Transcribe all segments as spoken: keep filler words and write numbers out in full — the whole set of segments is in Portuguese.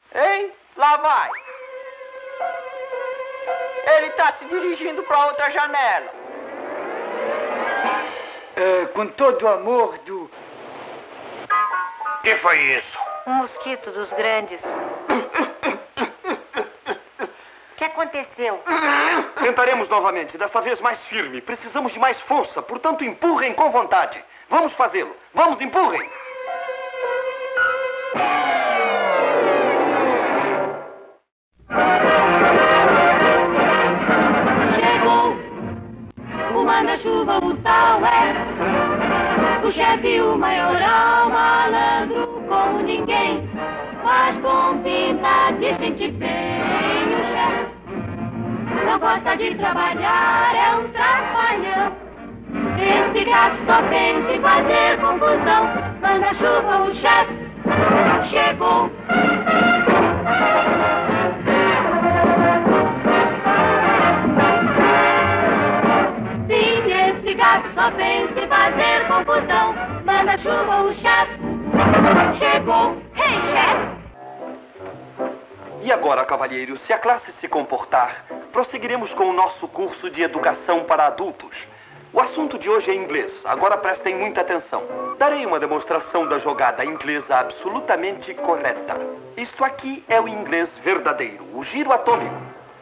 Ei, lá vai. Ele tá se dirigindo para outra janela. É, com todo o amor do... Que foi isso? Um mosquito dos grandes. O que aconteceu? Tentaremos novamente, desta vez mais firme. Precisamos de mais força, portanto empurrem com vontade. Vamos fazê-lo. Vamos, empurrem. Chegou o manda-chuva, o tal é o chefe, o maioral, malandro como ninguém, faz com pinta de gente bem. O chefe não gosta de trabalhar, é um trapalhão. Esse gato só pensa em fazer confusão. Manda-chuva, o chefe chegou. Sim, esse gato só pensa em fazer confusão. Manda-chuva, o chefe chegou. Ei, chefe! E agora, cavalheiros, se a classe se comportar, prosseguiremos com o nosso curso de educação para adultos. O assunto de hoje é inglês. Agora prestem muita atenção. Darei uma demonstração da jogada inglesa absolutamente correta. Isto aqui é o inglês verdadeiro, o giro atômico.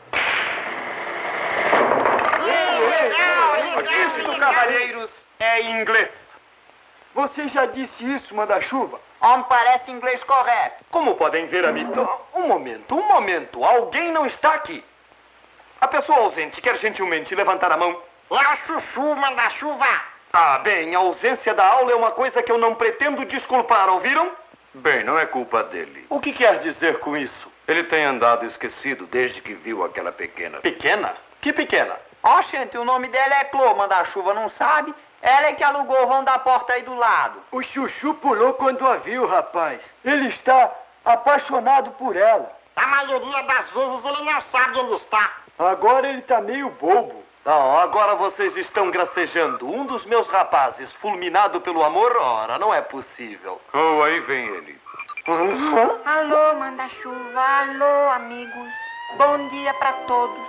Isto, cavalheiros, é inglês. Você já disse isso, manda-chuva? Homem, parece inglês correto. Como podem ver, amigos... Um momento, um momento. Alguém não está aqui. A pessoa ausente quer gentilmente levantar a mão. É o Chuchu, manda-chuva. Ah, bem, a ausência da aula é uma coisa que eu não pretendo desculpar, ouviram? Bem, não é culpa dele. O que quer dizer com isso? Ele tem andado esquecido desde que viu aquela pequena. Pequena? Que pequena? Ó, gente, o nome dela é Clô, manda-chuva, não sabe? Ela é que alugou o vão da porta aí do lado. O Chuchu pulou quando a viu, rapaz. Ele está apaixonado por ela. A maioria das vezes ele não sabe onde está. Agora ele está meio bobo. Não, agora vocês estão gracejando. Um dos meus rapazes, fulminado pelo amor, ora, não é possível. Oh, aí vem ele. Uhum. Alô, manda-chuva. Alô, amigos. Bom dia pra todos.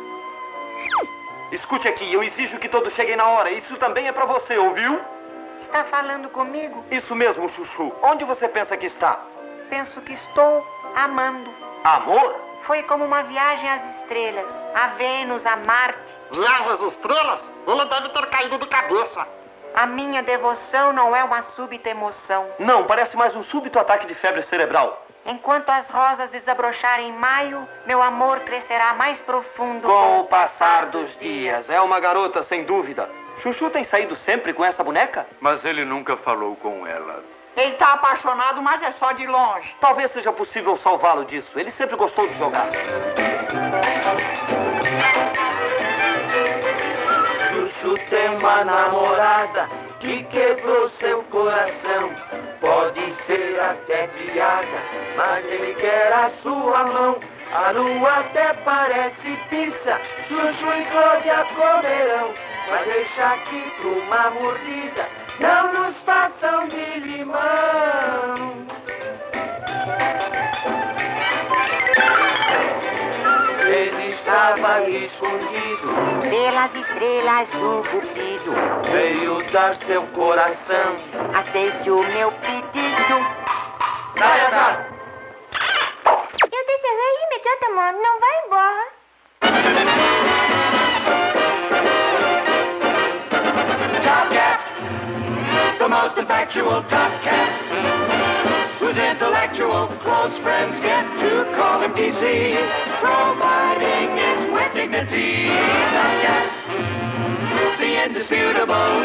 Escute aqui, eu exijo que todos cheguem na hora. Isso também é pra você, ouviu? Está falando comigo? Isso mesmo, Chuchu. Onde você pensa que está? Penso que estou amando. Amor? Foi como uma viagem às estrelas. A Vênus, a Marte. Viagem às estrelas? Ele deve ter caído de cabeça. A minha devoção não é uma súbita emoção. Não, parece mais um súbito ataque de febre cerebral. Enquanto as rosas desabrocharem em maio, meu amor crescerá mais profundo. Com o passar dos dias. É uma garota, sem dúvida. Chuchu tem saído sempre com essa boneca? Mas ele nunca falou com ela. Ele tá apaixonado, mas é só de longe. Talvez seja possível salvá-lo disso. Ele sempre gostou de jogar. Chuchu tem uma namorada que quebrou seu coração. Pode ser até piada, mas ele quer a sua mão. A lua até parece pizza, Chuchu e Cláudia comerão. Vai deixar aqui pra uma mordida, não nos façam de limão. Ele estava escondido Pelas estrelas do cupido, veio dar seu coração. aceite o meu pedido. Saia da... Eu descerrei imediatamente, não vai embora. Top Cat, the most effectual Top Cat, whose intellectual close friends get to call him T C, providing it's with dignity. Top Cat, the indisputable